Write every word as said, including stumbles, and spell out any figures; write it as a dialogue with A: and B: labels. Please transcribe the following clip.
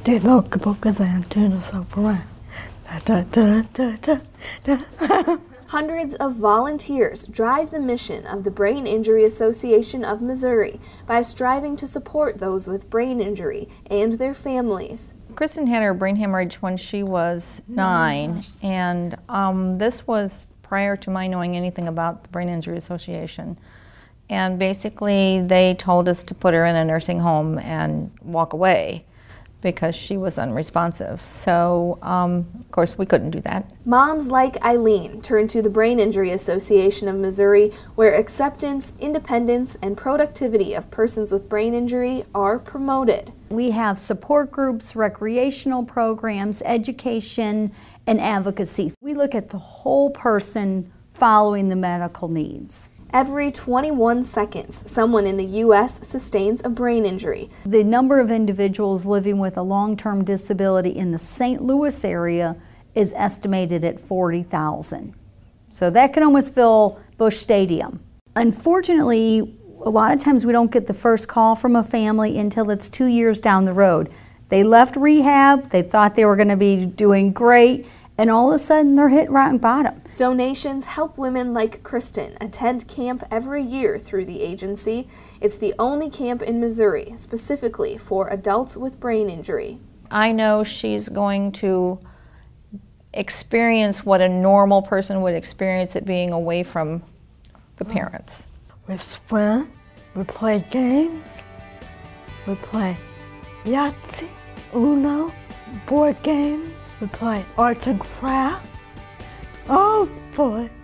A: Di loca boca turn yourself around. Da, da, da, da, da.
B: Hundreds of volunteers drive the mission of the Brain Injury Association of Missouri by striving to support those with brain injury and their families.
C: Kristen had her brain hemorrhage when she was nine, and um, this was prior to my knowing anything about the Brain Injury Association. And basically they told us to put her in a nursing home and walk away because she was unresponsive. So, um, of course, we couldn't do that.
B: Moms like Eileen turned to the Brain Injury Association of Missouri, where acceptance, independence, and productivity of persons with brain injury are promoted.
D: We have support groups, recreational programs, education, and advocacy. We look at the whole person following the medical needs.
B: Every twenty-one seconds, someone in the U S sustains a brain injury.
D: The number of individuals living with a long-term disability in the Saint Louis area is estimated at forty thousand. So that can almost fill Busch Stadium. Unfortunately, a lot of times we don't get the first call from a family until it's two years down the road. They left rehab, they thought they were going to be doing great, and all of a sudden they're hit rock bottom.
B: Donations help women like Kristen attend camp every year through the agency. It's the only camp in Missouri specifically for adults with brain injury.
C: I know she's going to experience what a normal person would experience it being away from the parents.
A: We swim, we play games, we play Yahtzee, Uno, board games, we play arts and crafts. Oh boy.